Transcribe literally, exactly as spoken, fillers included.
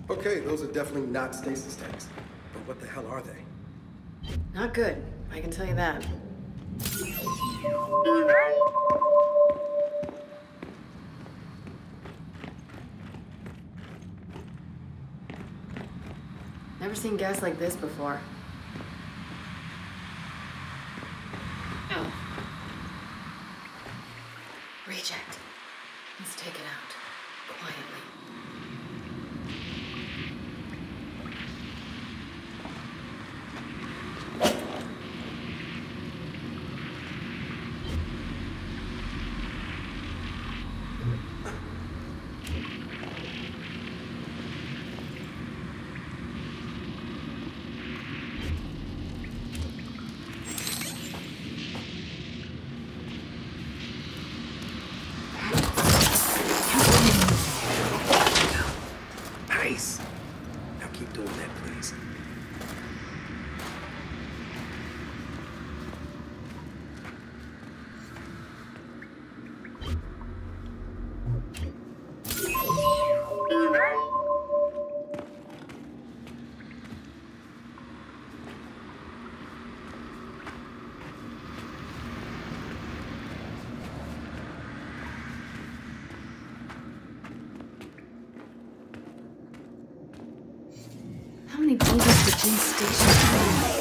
Okay, those are definitely not stasis tanks. But what the hell are they? Not good, I can tell you that. Never seen gas like this before. Oh. Reject. Let's take it out. Quietly. Nice. Now keep doing that, please. How many buildings did this station have?